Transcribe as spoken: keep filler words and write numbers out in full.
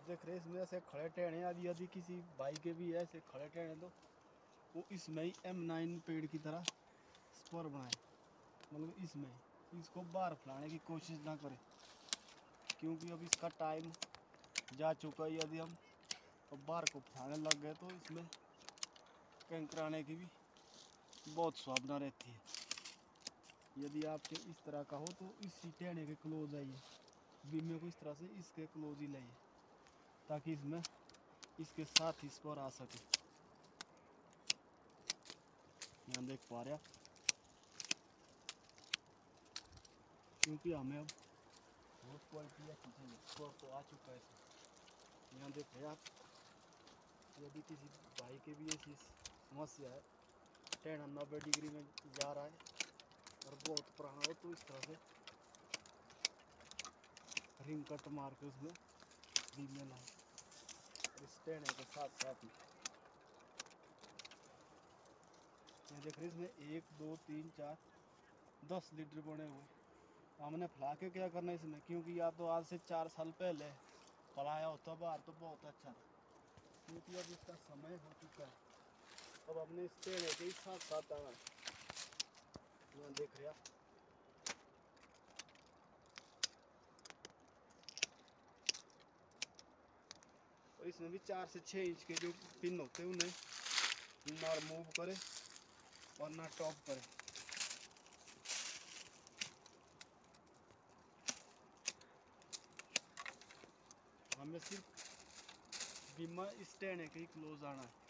देख रहे इसमें ऐसे खड़े टेढ़े, यदि यदि किसी भाई के भी ऐसे खड़े टेढ़े तो वो इसमें ही एम नाइन पेड़ की तरह स्पोर बनाए, मतलब इसमें इसको बाहर फैलाने की कोशिश ना करें, क्योंकि अब इसका टाइम जा चुका है। यदि हम अब बाहर को फैलाने लग गए तो इसमें कैंकर आने की भी बहुत संभावना रहती है। यदि आपके इस तरह का हो तो इसी टेढ़े के क्लोज आइए, बीमे को इस तरह से इसके क्लोज ही लाइए, ताकि इसमें इसके साथ ही स्पोर आ सके। यहाँ देख पा रहे आप, क्योंकि हमें अब बहुत क्वालिटी चाहिए, स्पोर तो आ चुका है। यहाँ देख रहे आप, यदि किसी भाई के भी ऐसी समस्या है, टेढ़ा नब्बे डिग्री में जा रहा है और बहुत पुराना हो, तो इस तरह से रिंग कट मार के उसमें बीम में लाए, इस टेढ़े के साथ साथ ही। ये देख रहे इसमें एक दो तीन चार दस लीटर बने हुए। हमने फैला के क्या करना इसमें, क्योंकि या तो आज से चार साल पहले फैलाया होता बाहर तो बहुत अच्छा था, क्योंकि अब इसका समय हो चुका है। अब हमने इस टेढ़े के साथ साथ आना, यहाँ देख रहे आप, और इसमें भी चार से छः इंच के जो पिन होते हैं उन्हें ना मूव करे और ना टॉप करे। हमें सिर्फ बीमा इस टेढ़े के ही क्लोज आना है।